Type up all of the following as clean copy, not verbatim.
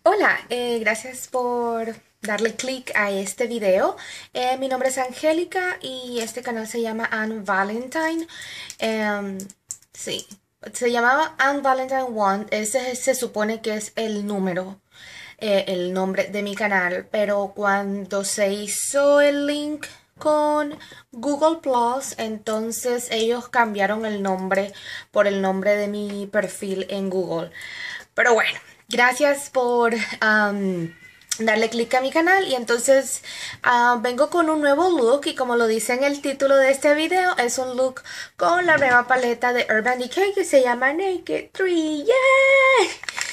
Hola, gracias por darle clic a este video. Mi nombre es Angélica y este canal se llama Anne Valentine. Em, sí, se llamaba Anne Valentine One. Ese se supone que es el número, el nombre de mi canal. Pero cuando se hizo el link con Google Plus, entonces ellos cambiaron el nombre por el nombre de mi perfil en Google. Pero bueno, gracias por darle clic a mi canal y entonces vengo con un nuevo look y como lo dice en el título de este video, es un look con la nueva paleta de Urban Decay que se llama Naked 3. ¡Yeah!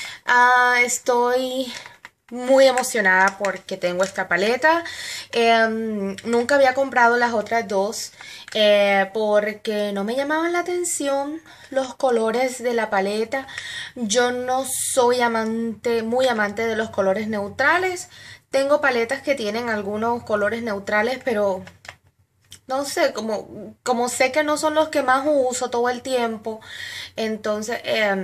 Estoy muy emocionada porque tengo esta paleta. Nunca había comprado las otras dos porque no me llamaban la atención los colores de la paleta. Yo no soy muy amante de los colores neutrales. Tengo paletas que tienen algunos colores neutrales, pero no sé, como sé que no son los que más uso todo el tiempo, entonces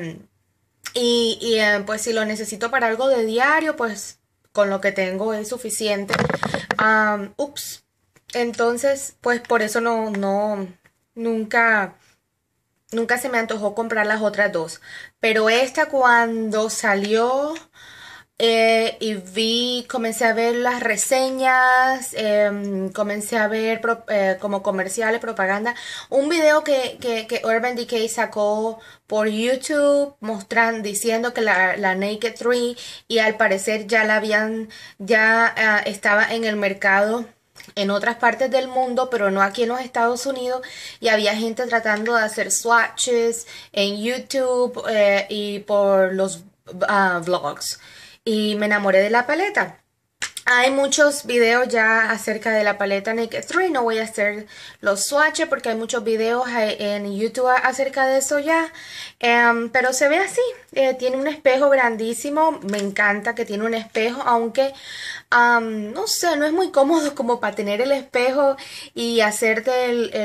pues si lo necesito para algo de diario, pues con lo que tengo es suficiente. Ups. Entonces, pues por eso nunca, nunca se me antojó comprar las otras dos. Pero esta cuando salió comencé a ver las reseñas, comencé a ver como comerciales, propaganda, un video que Urban Decay sacó por YouTube diciendo que la Naked 3 y al parecer ya estaba en el mercado en otras partes del mundo, pero no aquí en los Estados Unidos, y había gente tratando de hacer swatches en YouTube y por los vlogs y me enamoré de la paleta. Hay muchos videos ya acerca de la paleta Naked 3, no voy a hacer los swatches porque hay muchos videos en YouTube acerca de eso ya. Pero se ve así, tiene un espejo grandísimo, me encanta que tiene un espejo, aunque no sé, no es muy cómodo como para tener el espejo y hacerte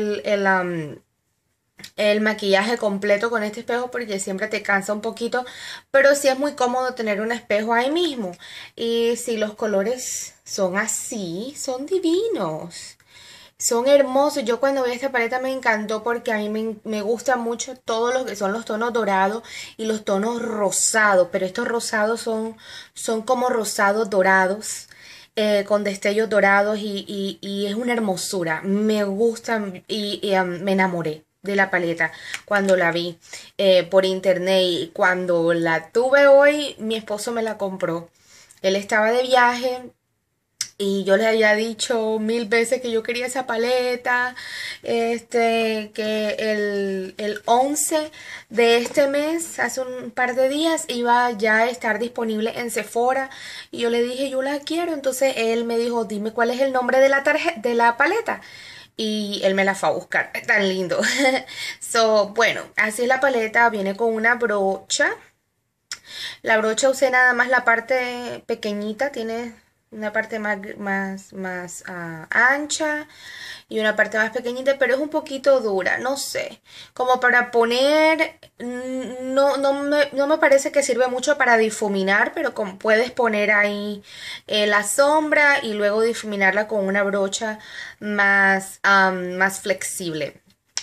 el maquillaje completo con este espejo porque siempre te cansa un poquito, pero sí es muy cómodo tener un espejo ahí mismo. Y si los colores son así, son divinos. Son hermosos. Yo cuando vi esta paleta me encantó porque a mí me gusta mucho todo lo que son los tonos dorados y los tonos rosados, pero estos rosados son como rosados dorados. Con destellos dorados y es una hermosura. Me gusta me enamoré de la paleta cuando la vi por internet y cuando la tuve hoy, mi esposo me la compró. Él estaba de viaje y yo le había dicho 1000 veces que yo quería esa paleta, que el 11 de este mes, hace un par de días, iba ya a estar disponible en Sephora. Y yo le dije, yo la quiero. Entonces él me dijo, dime cuál es el nombre de de la paleta. Y él me la fue a buscar. Tan lindo. Bueno, así es la paleta. Viene con una brocha. La brocha usé nada más la parte pequeñita, tiene una parte más ancha y una parte más pequeñita, pero es un poquito dura, no sé. Como para poner, no me parece que sirve mucho para difuminar, pero como puedes poner ahí la sombra y luego difuminarla con una brocha más flexible.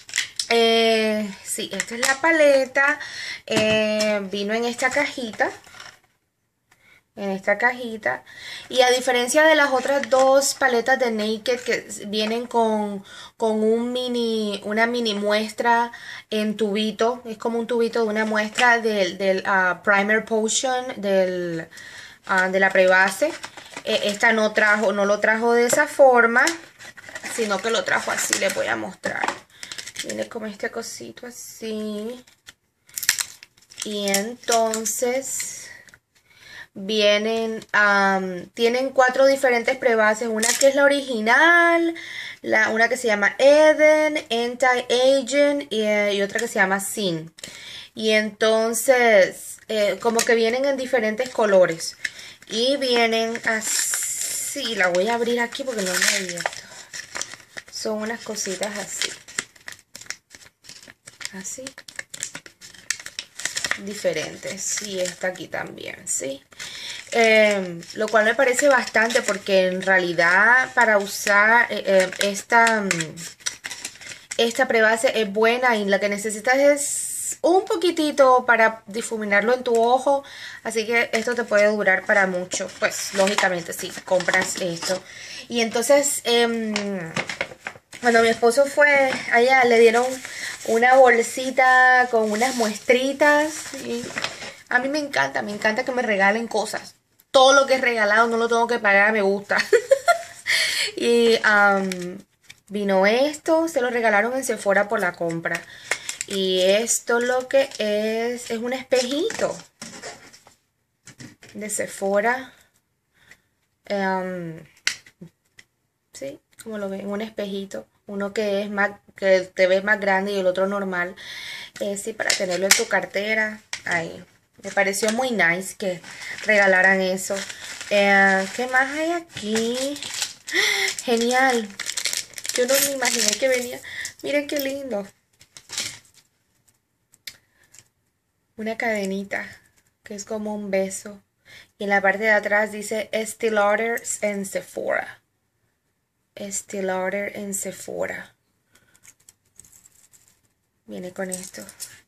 Sí, esta es la paleta. Vino en esta cajita. Y a diferencia de las otras dos paletas de Naked que vienen con una mini muestra en tubito, es como un tubito de una muestra del Primer Potion de la prebase. Esta no lo trajo de esa forma, sino que lo trajo así. Les voy a mostrar. Viene como este cosito así. Y entonces tienen 4 diferentes prebases. Una que es la original, una que se llama Eden, Anti-Aging y otra que se llama Sin. Y entonces como que vienen en diferentes colores. Y vienen así. La voy a abrir aquí porque no me he abierto. Son unas cositas así. Así. Diferentes. Y esta aquí también, ¿sí? Lo cual me parece bastante porque en realidad para usar esta prebase es buena y lo que necesitas es un poquitito para difuminarlo en tu ojo, así que esto te puede durar para mucho, pues lógicamente si compras esto. Y entonces cuando mi esposo fue allá le dieron una bolsita con unas muestritas y a mí me encanta que me regalen cosas. Todo lo que es regalado no lo tengo que pagar, me gusta. Y vino esto, se lo regalaron en Sephora por la compra. Y esto lo que es un espejito de Sephora. Sí, como lo ven, un espejito. Uno que es más, que te ves más grande y el otro normal. Sí, para tenerlo en tu cartera. Ahí. Me pareció muy nice que regalaran eso. ¿Qué más hay aquí? Genial. Yo no me imaginé que venía. Miren qué lindo. Una cadenita que es como un beso. Y en la parte de atrás dice Estée Lauder en Sephora. Estée Lauder en Sephora. Viene con esto.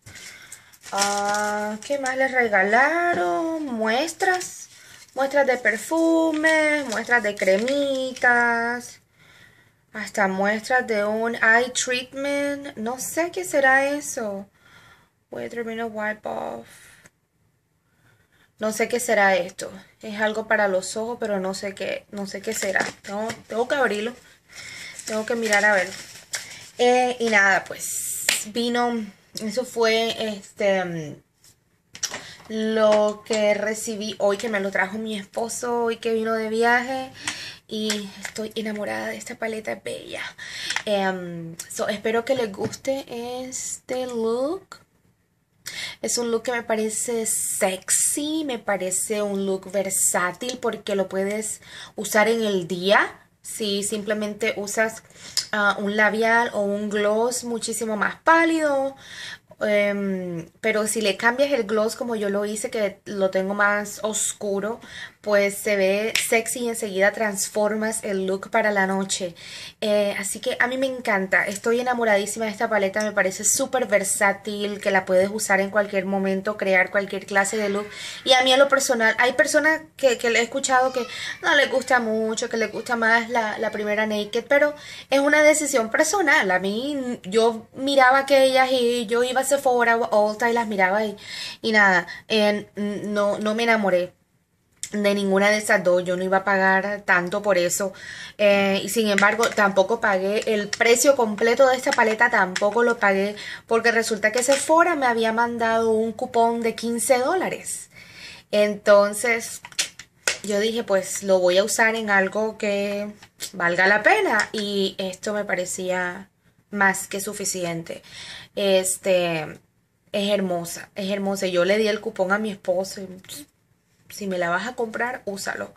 ¿Qué más les regalaron? Muestras. Muestras de perfumes, muestras de cremitas. Hasta muestras de un eye treatment. No sé qué será eso. Weatherman Wipe Off. No sé qué será esto. Es algo para los ojos, pero no sé qué será. No, tengo que abrirlo. Tengo que mirar a ver. Y nada, pues vino. Eso fue lo que recibí hoy, que me lo trajo mi esposo hoy que vino de viaje. Y estoy enamorada de esta paleta bella. Espero que les guste este look. Es un look que me parece sexy, me parece un look versátil porque lo puedes usar en el día. Si simplemente usas un labial o un gloss muchísimo más pálido. Pero si le cambias el gloss como yo lo hice, que lo tengo más oscuro, pues se ve sexy y enseguida transformas el look para la noche. Así que a mí me encanta, estoy enamoradísima de esta paleta, me parece súper versátil, que la puedes usar en cualquier momento, crear cualquier clase de look. Y a mí a lo personal, hay personas que le he escuchado que no les gusta mucho, que les gusta más la primera Naked, pero es una decisión personal. A mí, yo miraba aquellas y yo iba a Sephora o Ulta y las miraba y nada, no me enamoré de ninguna de esas dos. Yo no iba a pagar tanto por eso, y sin embargo tampoco pagué el precio completo de esta paleta, tampoco lo pagué porque resulta que Sephora me había mandado un cupón de $15. Entonces yo dije, pues lo voy a usar en algo que valga la pena y esto me parecía más que suficiente. Es hermosa, es hermosa. Yo le di el cupón a mi esposo y si me la vas a comprar, úsalo.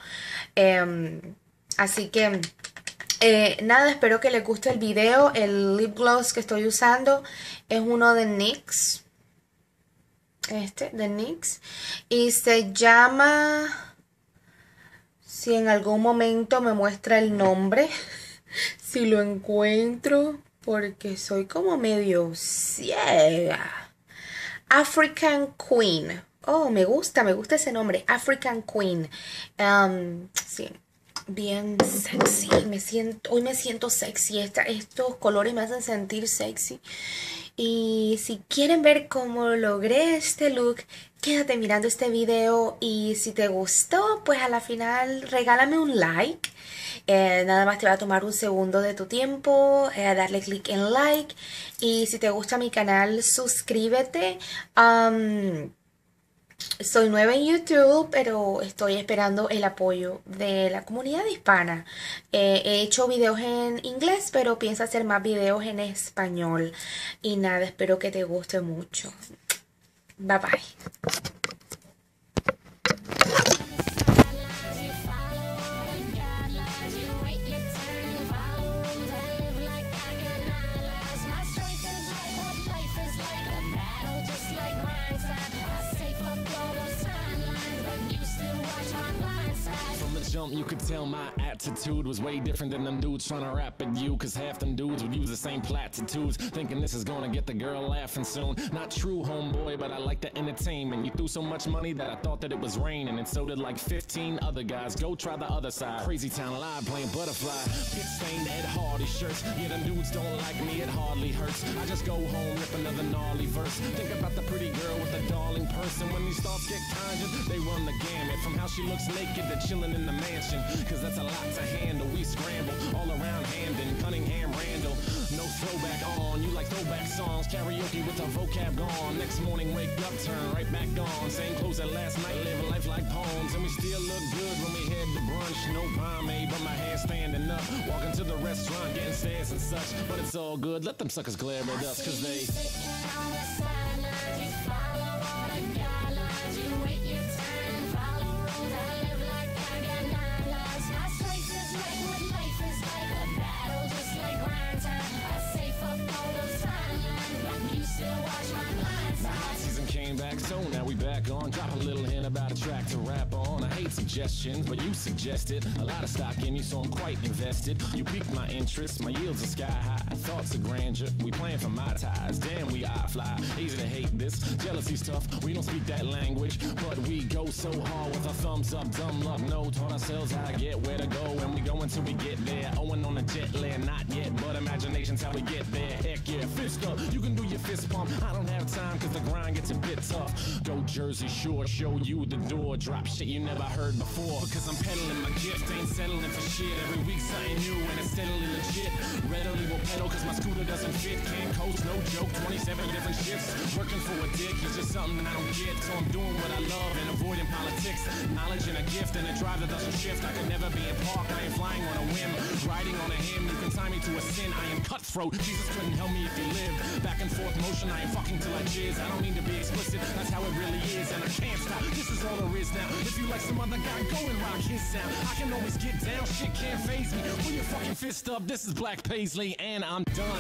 Así que nada, espero que les guste el video. El lip gloss que estoy usando es uno de NYX. De NYX. Y se llama... Si en algún momento me muestra el nombre, si lo encuentro, porque soy como medio ciega. African Queen. Oh, me gusta ese nombre, African Queen. Sí, bien sexy. Hoy me siento sexy. Estos colores me hacen sentir sexy. Y si quieren ver cómo logré este look, quédate mirando este video. Y si te gustó, pues a la final regálame un like. Nada más te va a tomar un segundo de tu tiempo, darle clic en like. Y si te gusta mi canal, suscríbete. Soy nueva en YouTube, pero estoy esperando el apoyo de la comunidad hispana. He hecho videos en inglés, pero pienso hacer más videos en español. Y nada, espero que te guste mucho. Bye bye. Watch my jump, you could tell my attitude was way different than them dudes trying to rap at you. Cause half them dudes would use the same platitudes, thinking this is gonna get the girl laughing soon. Not true, homeboy, but I like the entertainment. You threw so much money that I thought that it was raining, and so did like 15 other guys. Go try the other side. Crazy Town Live playing Butterfly. Pit stained Ed Hardy shirts. Yeah, them dudes don't like me, it hardly hurts. I just go home, rip another gnarly verse. Think about the pretty girl with the darling purse, and when these thoughts get conjured, they run the gamut. From how she looks naked to chilling in the mansion, cause that's a lot to handle. We scramble all around Hamden, Cunningham, Randall. No throwback on, you like throwback songs. Karaoke with the vocab gone. Next morning wake up, turn right back on. Same clothes as last night, living life like poems. And we still look good when we head to brunch. No pomade, but my hair standing up. Walking to the restaurant, getting stares and such. But it's all good, let them suckers glare at us, cause they sitting on the sidelines. You follow all the guidelines. You wait your turn and follow rules. I live like I got 9 lives. My choice is like what life is like. A battle just like grind time. I say fuck all those timelines, but you still watch my blind side. Season came back, so now we back on. Drop a little hint about a track to rap on. I hate suggestions, but you suggested a lot of stock in you, so I'm quite invested. You piqued my interest, my yields are sky high. Thoughts of grandeur, we playing for my ties. Damn, we eye fly, easy to hate this. Jealousy's tough, we don't speak that language, but we go so hard with our thumbs up. Dumb luck, no, taught ourselves how to get where to go, and we go until we get there. Owing on a jet lag, not yet, but imagination's how we get there. Heck yeah, fist up, you can do your fist pump. I don't have time, cause the grind gets a bit tough. Go Jersey Shore, show you the door. Drop shit you never heard before, because I'm peddling my gift, ain't settling for shit. Every week something new and it's steadily legit. Readily will pedal cause my scooter doesn't fit. Can't coast, no joke, 27 different shifts. Working for a dick is just something I don't get, so I'm doing what I love and avoiding politics. Knowledge and a gift and a drive that doesn't shift. I could never be in park, I ain't flying on a whim. Riding on a hymn, you can tie me to a sin. I am cutthroat, Jesus couldn't help me if he lived. Back and forth motion, I ain't fucking till I jizz. I don't mean to be explicit, that's how it really is, and I can't stop, this is all there is now. If you like some other guy, go and rock his sound. I can always get down, shit can't faze me. Put your fucking fist up, this is Black Paisley, and I'm done.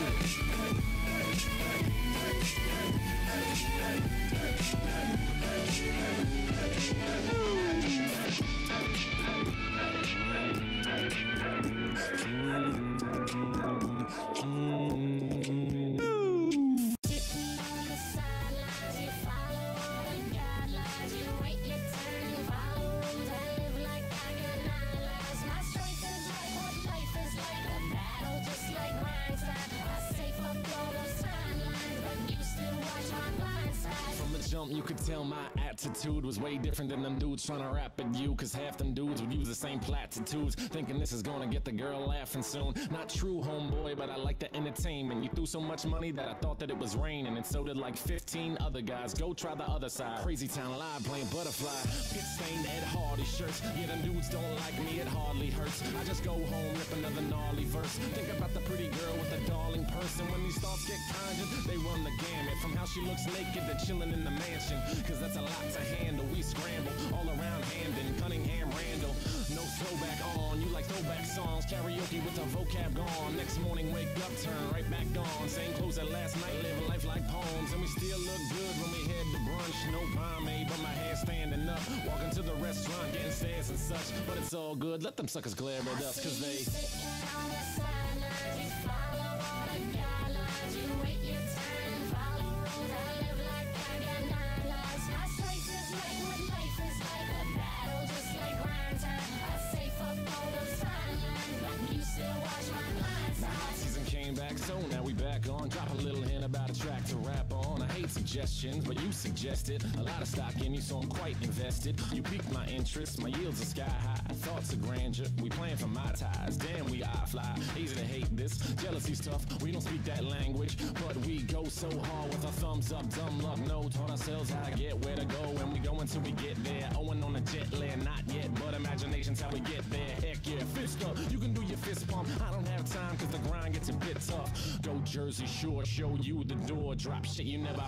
You could tell my attitude was way different than them dudes trying to rap at you, cause half them dudes would use the same platitudes, thinking this is gonna get the girl laughing soon. Not true, homeboy, but I like the entertainment. You threw so much money that I thought that it was raining, and so did like 15 other guys. Go try the other side. Crazy Town Live playing Butterfly. Pit stained Ed Hardy shirts. Yeah, them dudes don't like me, it hardly hurts. I just go home, rip another gnarly verse. Think about the pretty girl with the darling purse, and when these thoughts get conjured, they run the gamut. From how she looks naked to chilling in the mansion, cause that's a lot to handle. We scramble all around Hamden, Cunningham, Randall. No throwback on, you like throwback songs. Karaoke with the vocab gone. Next morning wake up, turn right back on. Same clothes as last night, living life like poems. And we still look good when we head to brunch. No pomade, but my hair standing up. Walking to the restaurant, getting stares and such. But it's all good, let them suckers glare at us, cause they sitting on the sidelines. You follow all the guidelines. You wait your turn and follow rules. I live like I got 9 lives. My choice is like what life is like. A battle just like grind time. I say fuck all those timelines, but you still watch my blind side. Season came back, so now we back on. Drop a little hint about a track to rap on. I hate suggestions, but you suggested a lot of stock in you, so I'm quite invested. You piqued my interest, my yields are sky high. Thoughts of grandeur, we playing for my ties. Damn, we eye fly, easy to hate this. Jealousy's tough, we don't speak that language, but we go so hard with our thumbs up. Dumb luck, no, taught ourselves how to get where to go, and we go until we get there. Owing on a jet lag, not yet, but imagination's how we get there. Heck yeah, fist up, you can do your fist pump. I don't have time, cause the grind gets a bit tough. Go Jersey Shore, show you the door. Drop shit you never heard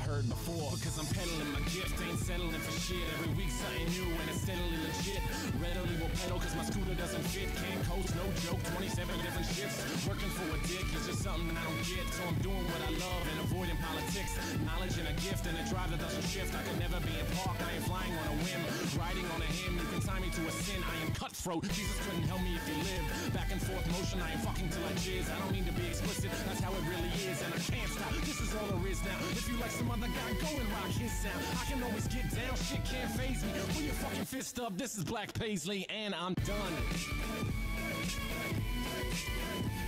heard before. Because I'm peddling my gift, ain't settling for shit. Every week something new and it's steadily legit. Readily will pedal cause my scooter doesn't fit. Can't coast, no joke, 27 different shifts. Working for a dick is just something I don't get. So I'm doing what I love and avoiding politics. Knowledge and a gift and a drive that doesn't shift. I could never be in park, I ain't flying on a whim. Riding on a hymn, you can tie me to a sin. I am cutthroat, Jesus couldn't help me if he lived. Back and forth motion, I ain't fucking till I jizz. I don't mean to be explicit, that's how it really is. And I can't stop, this is all there is now. If you like some other guy, go and rock his sound. I can always get down, shit can't faze me. Pull your fucking fist up, this is Black Paisley, and I'm done.